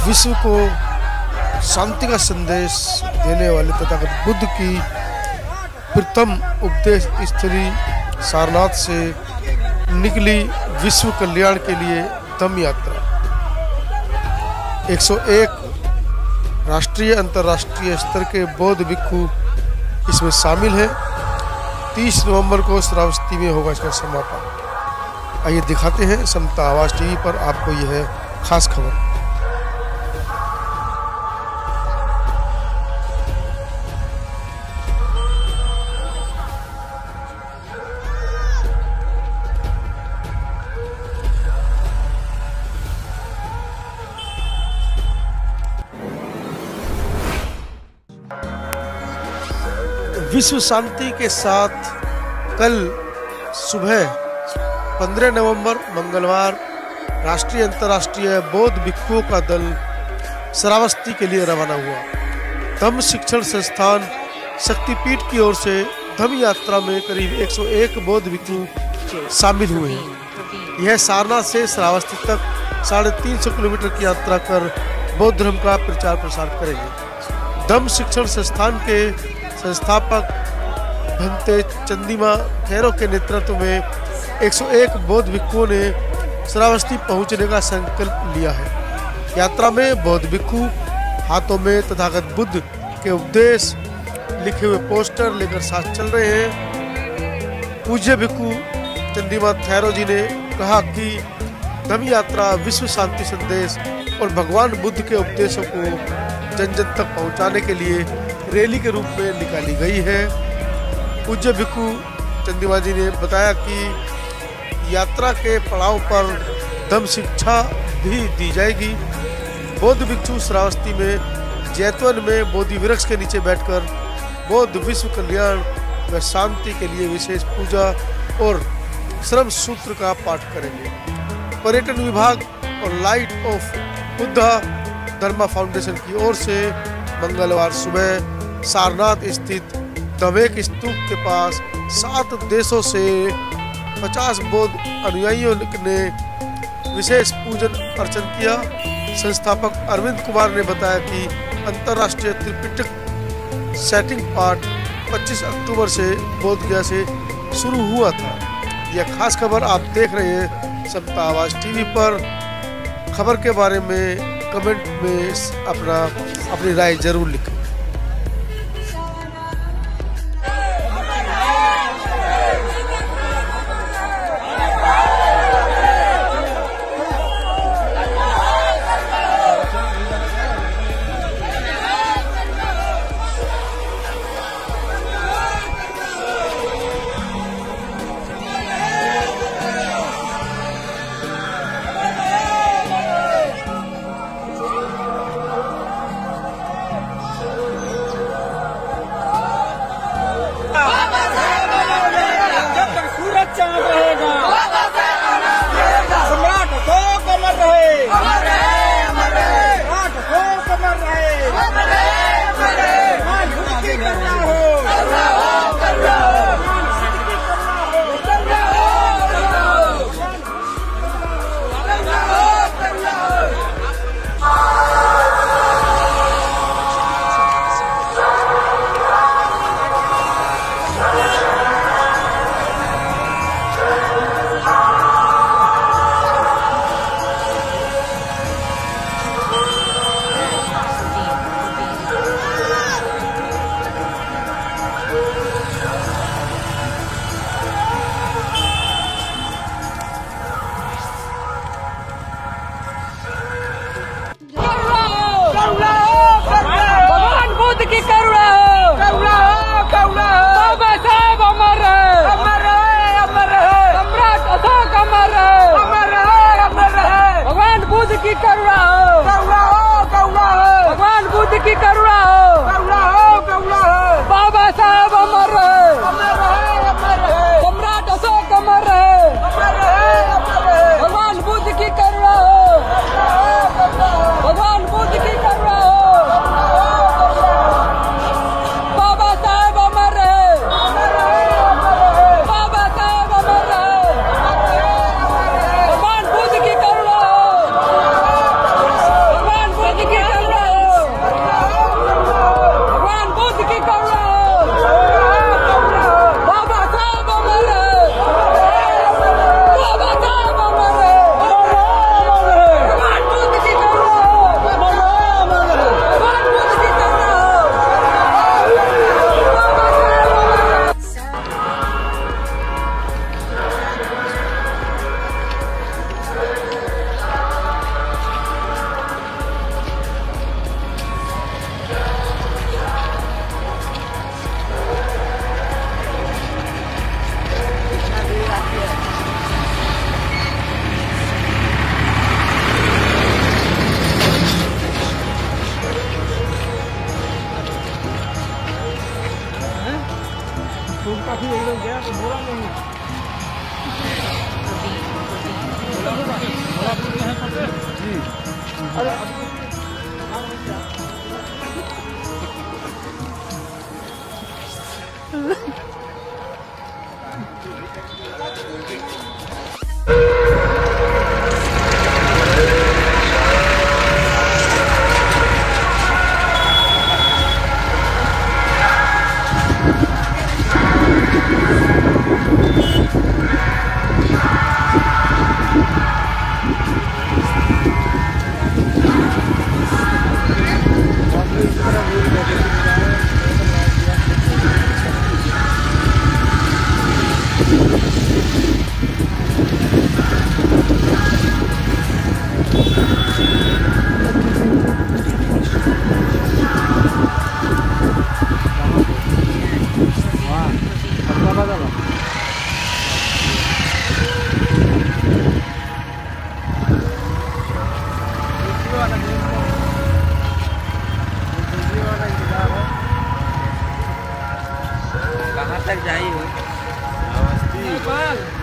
विश्व को शांति का संदेश देने वाले तथागत बुद्ध की प्रथम उपदेश स्थली सारनाथ से निकली विश्व कल्याण के लिए धम्म यात्रा। 101 राष्ट्रीय अंतर्राष्ट्रीय स्तर के बौद्ध भिक्षु इसमें शामिल हैं। 30 नवंबर को श्रावस्ती में होगा इसका समापन। आइए दिखाते हैं समता आवाज टीवी पर आपको यह खास खबर। विश्व शांति के साथ कल सुबह 15 नवंबर मंगलवार राष्ट्रीय अंतर्राष्ट्रीय बौद्ध भिक्षुओं का दल श्रावस्ती के लिए रवाना हुआ। धम्म शिक्षण संस्थान शक्तिपीठ की ओर से धम्म यात्रा में करीब 101 बौद्ध भिक्षु शामिल हुए हैं। यह सारनाथ से श्रावस्ती तक 350 किलोमीटर की यात्रा कर बौद्ध धर्म का प्रचार प्रसार करेंगे। धम्म शिक्षण संस्थान के संस्थापक भंते चंदीमा थेरो के नेतृत्व में 101 बौद्ध भिक्षुओं ने श्रावस्ती पहुंचने का संकल्प लिया है। यात्रा में बौद्ध भिक्षु हाथों में तथागत बुद्ध के उपदेश लिखे हुए पोस्टर लेकर साथ चल रहे हैं। पूज्य भिक्षु चंदीमा थेरो जी ने कहा कि धम्म यात्रा विश्व शांति संदेश और भगवान बुद्ध के उपदेशों को जन जन तक पहुंचाने के लिए रैली के रूप में निकाली गई है। पूज्य भिक्षु चंदीमा जी ने बताया कि यात्रा के पड़ाव पर धम्म शिक्षा भी दी जाएगी। बौद्ध भिक्षु श्रावस्ती में जैतवन में बोधि वृक्ष के नीचे बैठकर बौद्ध विश्व कल्याण व शांति के लिए विशेष पूजा और श्रम सूत्र का पाठ करेंगे। पर्यटन विभाग और light of Buddha Dharma foundation की ओर से मंगलवार सुबह सारनाथ स्थित दवेक स्तूप के पास 7 देशों से 50 बौद्ध अनुयायियों ने विशेष पूजन अर्चन किया। संस्थापक अरविंद कुमार ने बताया कि अंतर्राष्ट्रीय त्रिपिटक सेटिंग पाठ 25 अक्टूबर से बोधगया से शुरू हुआ था। यह खास खबर आप देख रहे हैं समता आवाज टीवी पर। खबर के बारे में कमेंट में अपनी राय जरूर लिखें। कहाँ तक जाई हो?